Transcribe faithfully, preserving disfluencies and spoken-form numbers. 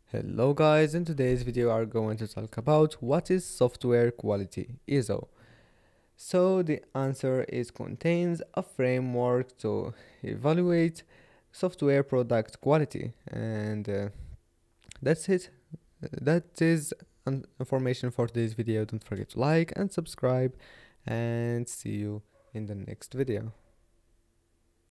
Hello guys, in today's video we are going to talk about what is software quality, I S O. So the answer is contains a framework to evaluate software product quality, and uh, that's it. That is un- information for today's video. Don't forget to like and subscribe, and see you in the next video.